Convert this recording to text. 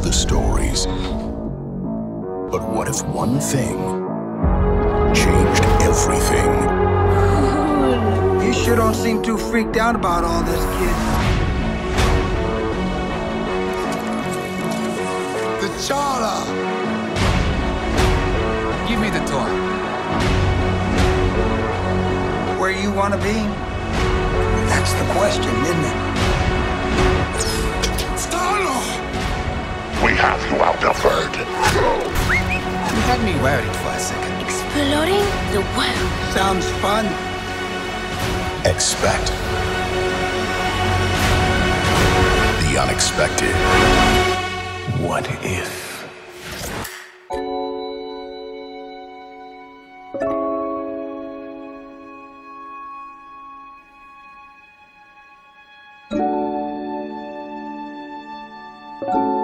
the stories. But what if one thing changed everything? You sure don't seem too freaked out about all this, kid. T'Challa! Give me the toy. Where you want to be? That's the question, isn't it? We have you outnumbered. You had me worried for a second. Exploring the world. Sounds fun. Expect the unexpected. What if? Thank you.